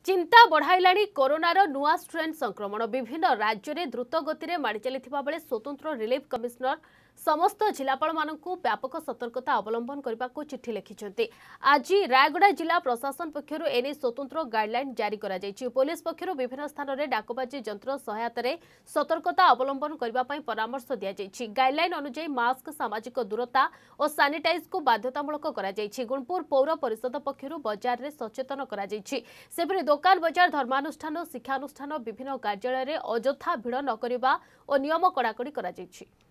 चिंता बढ़ाइलाणी कोरोनार नुआ स्ट्रेन संक्रमण विभिन्न राज्य में द्रुत गति में माड़ी चली बेले स्वतंत्र रिलीफ कमिशनर समस्त जिलापाल मानकु व्यापक सतर्कता अवलंबन करने को चिठी लिखिं। आज रायगड़ा जिला प्रशासन पक्षर एने स्वतंत्र गाइडलाइन जारी करा जायछि। पुलिस पक्षर विभिन्न स्थान में डाकबाजी यंत्र सहायता सतर्कता अवलंबन करने परामर्श दिया जायछि। गाइडलाइन अनुसार मास्क सामाजिक दूरता और सानिटाइज को बाध्यतामूलक करा जायछि। गुणपुर पौर परिषद पक्षर बाजार में सचेतन करा जायछि। सेपरि दोकान बजार धर्मानुष्ठान शिक्षानुष्ठान विभिन्न कार्यालय में अଯଥା भिड़ न करने और नियम कड़ाकड़ी करा जायछि।